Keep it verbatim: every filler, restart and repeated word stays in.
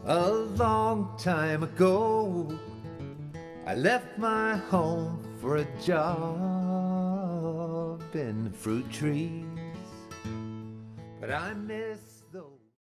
A long time ago, I left my home for a job in fruit trees, but I miss